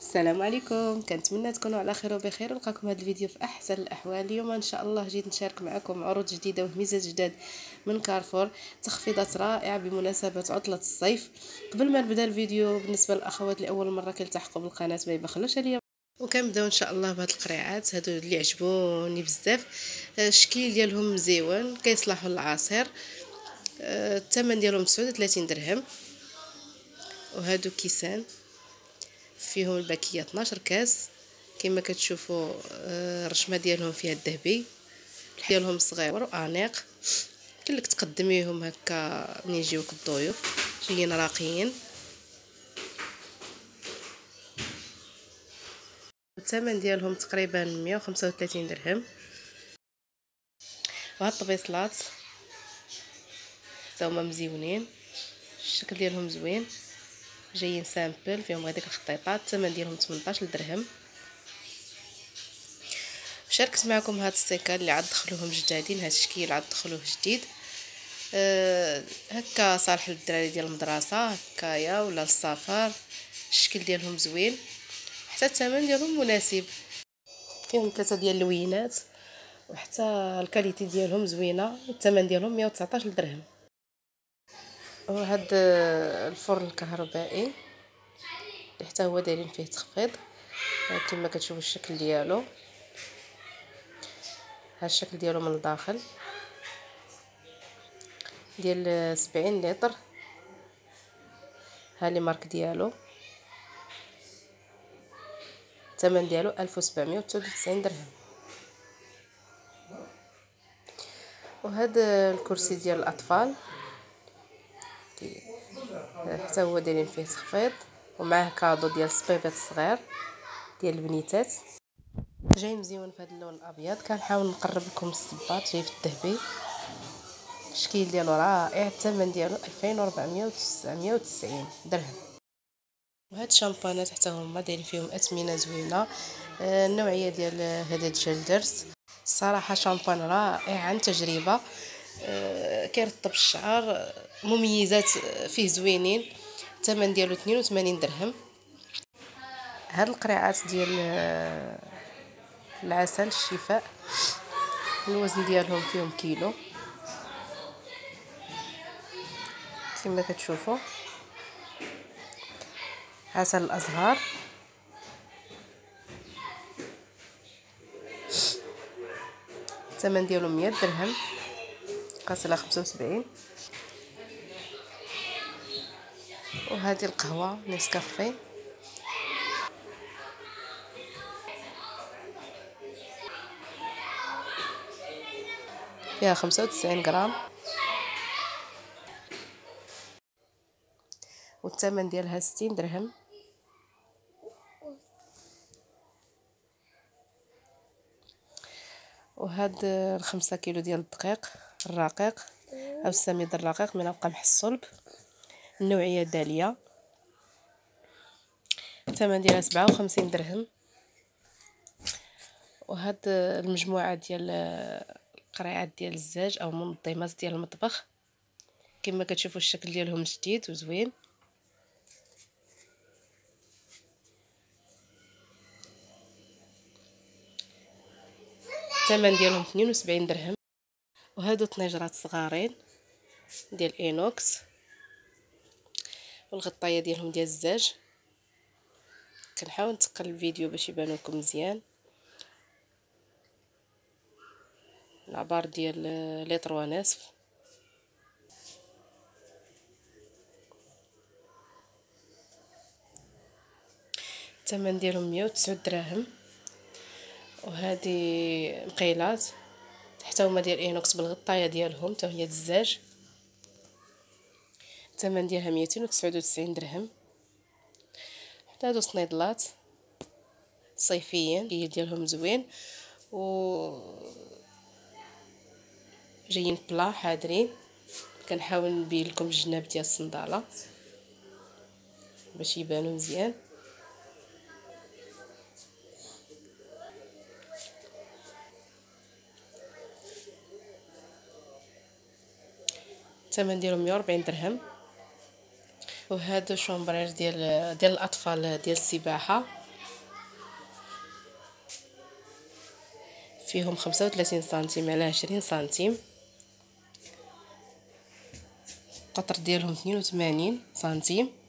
السلام عليكم، كنتمنى تكونوا على خير وبخير. نلقاكم هذا الفيديو في احسن الاحوال. اليوم ان شاء الله جيت نشارك معكم عروض جديده وهميزات جداد من كارفور، تخفيضات رائعه بمناسبه عطله الصيف. قبل ما نبدا الفيديو، بالنسبه للاخوات لاول مره كيلتحقوا بالقناه ما يبخلوش عليا وكنبداو ان شاء الله بهاد القريعات هادو اللي عجبوني بزاف. الشكل ديالهم مزيون، كيصلحوا للعصير. الثمن ديالهم 39 درهم. وهادو كيسان فيهم الباكيه 12 كاس كما كتشوفوا. الرشمه ديالهم فيها الذهبي، ديالهم صغير وانيق. كلك تقدميهم هكا ملي يجيوك الضيوف، جايين راقيين. الثمن ديالهم تقريبا 135 درهم. وهاد الطبيصلات حتى هما مزيونين، الشكل ديالهم زوين، جايين سامبل فيهم هذيك الخطيطات. الثمن ديالهم 18 درهم. شاركت معكم هاد السيكل اللي عاد دخلوهم جدادين، هاد الشكل عاد دخلوه جديد. هكا صالح للدراري ديال المدرسه هكايا ولا السفر. الشكل ديالهم زوين، حتى الثمن ديالهم مناسب. فيهم 3 ديال اللوينات وحتى الكاليتي ديالهم زوينه. الثمن ديالهم 119 درهم. وهاد الفرن الكهربائي اللي حتى هو دايرين فيه تخفيض كما كتشوفوا الشكل ديالو. ها الشكل ديالو من الداخل ديال 70 لتر. ها لي مارك ديالو. الثمن ديالو 1799 درهم. وهذا الكرسي ديال الاطفال حتى هو دايرين فيه تخفيض، ومعاه كادو ديال الصبيبات الصغير ديال البنيتات. جاي مزيون في هذا اللون الابيض. كنحاول نقرب لكم الصباط جاي في الذهبي، الشكل ديالو رائع. الثمن ديالو 2499 درهم. وهاد الشامبانات حتى هما دايرين فيهم اثمنه زوينه. النوعيه ديال هذا الجلدرس الصراحه شامبان رائع عن تجربه. كيرطب الشعر، مميزات فيه زوينين. الثمن ديالو 82 درهم. هاد القريعات ديال العسل الشفاء، الوزن ديالهم فيهم كيلو كما كتشوفوا. عسل الازهار الثمن ديالو 100 درهم، قاصله 75. وهذه القهوه نسكافيه فيها 95 غرام، والثمن ديالها 60 درهم. وهاد 5 كيلو ديال الدقيق الرقيق او السميد الرقيق من القمح الصلب، النوعيه داليه. الثمن ديالها 57 درهم. وهاد المجموعه ديال القريعات ديال الزاج او منظمات ديال المطبخ كما كتشوفوا الشكل ديالهم جديد وزوين. الثمن ديالهم 72 درهم. وهادو طنيجرات صغارين ديال اينوكس، والغطايه ديالهم ديال الزاج. كنحاول نتقل الفيديو باش يبانوا لكم مزيان. العبار ديال لتر ونصف. الثمن ديالهم 109 دراهم. وهذه مقيلات حتى هما ديال اينوكس بالغطايه ديالهم حتى هي الزاج. الثمن ديالها 299 درهم. حتى هادو صنيدلات صيفيين ديالهم زوين و جايين بلا حاضرين. كنحاول نبين لكم الجناب ديال الصنداله باش يبانوا مزيان. الثمن ديالهم 140 درهم. وهادو شومبرير ديال الاطفال ديال السباحه فيهم 35 سنتيم على 20 سنتيم، القطر ديالهم 82 سنتيم.